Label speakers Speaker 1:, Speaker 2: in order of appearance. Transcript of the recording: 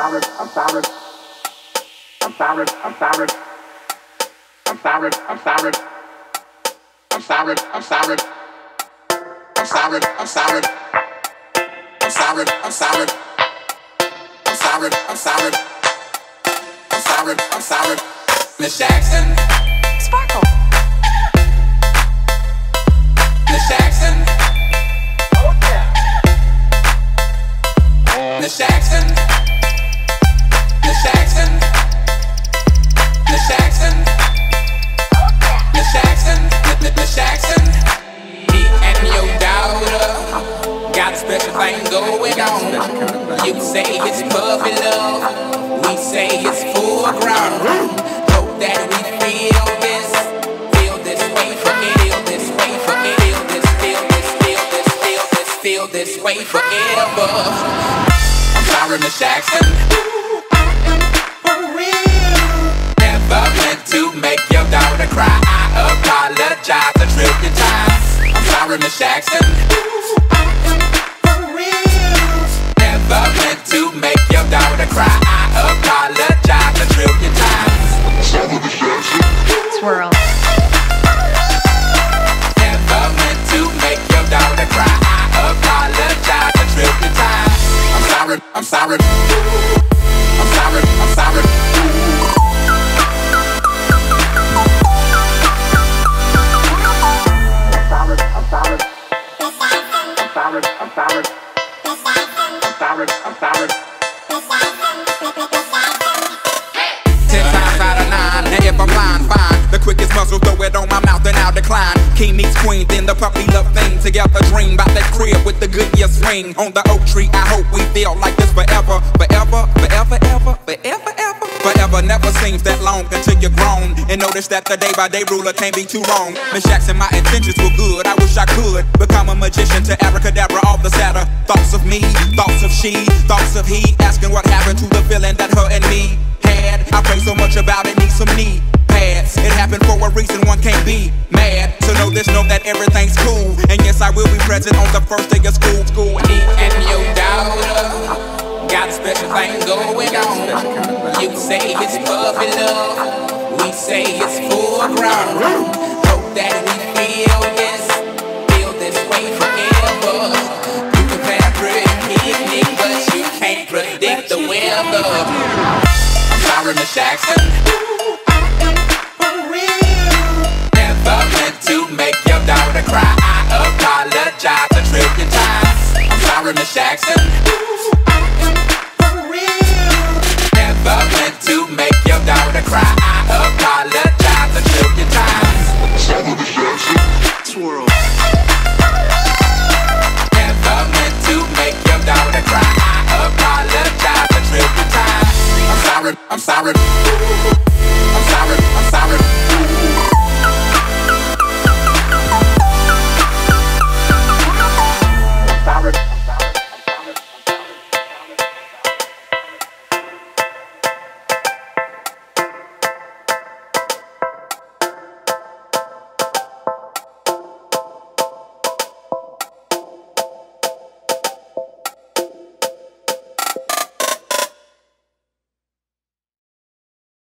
Speaker 1: Ms. Jackson, Sparkle. Ms. Jackson, oh yeah. Ms. Jackson, Ms. Jackson, Ms. Jackson, Ms. Jackson, Ms. Jackson. Me and your daughter got a special thing going on. You say it's puppy love, we say it's full grown. Hope that we feel this way feel this way forever. I'm sorry, Ms. Jackson. For real. Never meant to make your daughter cry. I apologize a trillion times. I'm sorry, Ms. Jackson. For real. Never meant to make your daughter cry. I apologize a trillion times. Sorry, Ms. Jackson.
Speaker 2: Swirl.
Speaker 1: Never meant to make your daughter cry. Apologize a trillion times. I'm sorry, I'm sorry. I'm sorry, I'm sorry. I'm sorry, I'm sorry. I'm sorry, I'm sorry. I'm sorry, I'm sorry. 10 times out of 9, and if I'm lying, fine. The quickest muscle, throw it on my mouth and I'll decline. King meets queen, then the puppy love thing. Together dream about that crib with the good year swing. On the oak tree, I hope we feel like this forever. Forever, forever, ever, forever, ever. Forever never seems that long until you're grown. And notice that the day-by-day ruler can't be too wrong. Ms. Jackson, my intentions were good. I wish I could become a magician to abracadabra all the sadder. Thoughts of me, thoughts of she, thoughts of he. Asking what happened to the feeling that her and me had. I pray so much about it, need some knee pads. It happened for a reason, one can't be mad. So know this, know that everything's cool. And yes, I will be present on the first day of school. Me and your daughter got a special thing going on. You say it's puppy love, we say it's full grown. Hope that we feel this way forever. You can plan a pretty picnic, but you can't predict the weather. I'm sorry, Ms. Jackson. For real. Never meant to make your daughter cry. I apologize a trillion times. I'm sorry, Ms. Jackson.